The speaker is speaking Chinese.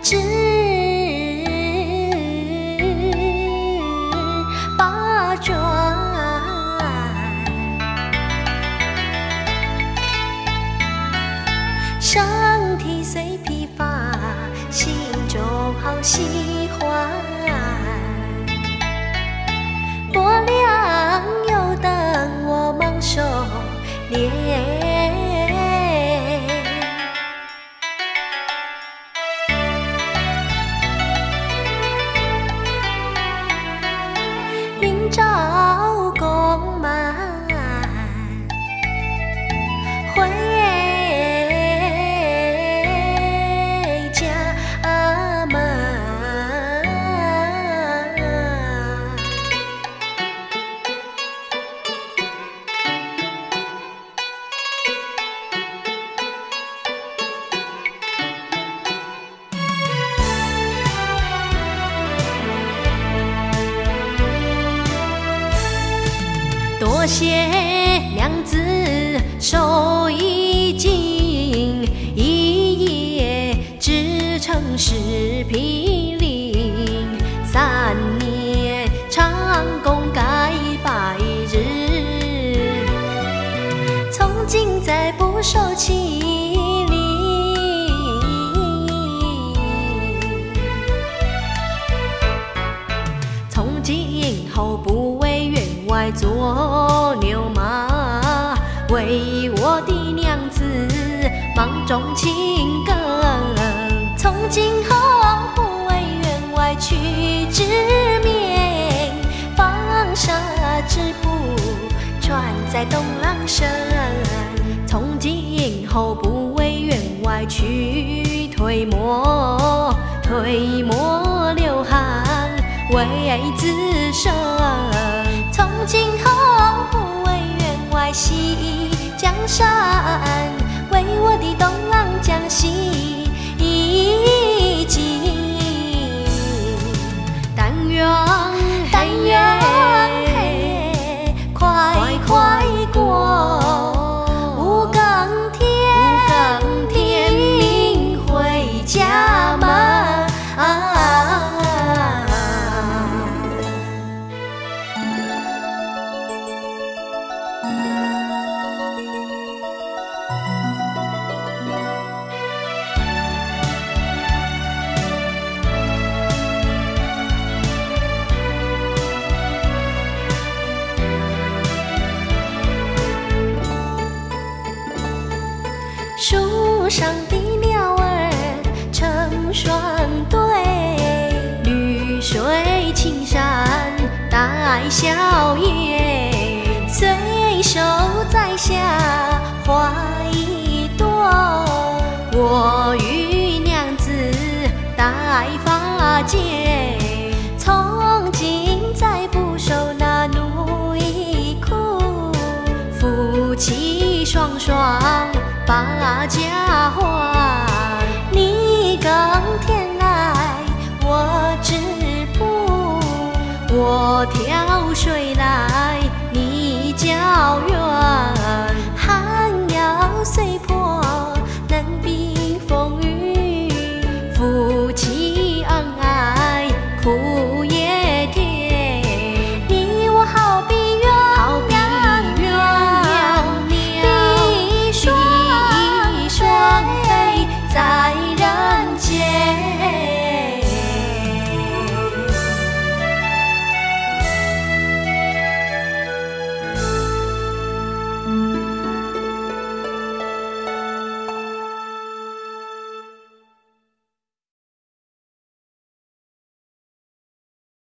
只把转。身体虽疲乏，心中好喜欢。薄凉又等我忙狩猎。云照宫满，回家门。多谢娘子手艺精，一夜织成10匹绫。3年长工改白日，从今再不受欺凌。从今后不为员外做牛马，为我的娘子忙中勤耕。从今后不为员外去织棉，纺纱织布穿在东廊省。从今后不为员外去推磨，推磨流汗为自生。从今后不为员外洗江山，为我的东郎将洗衣襟。但愿快过5更天明回家门。树上的鸟儿成双对，绿水青山带笑颜。随手摘下花一朵，我与娘子戴发间。从今再不受那奴役苦，夫妻双双把家还。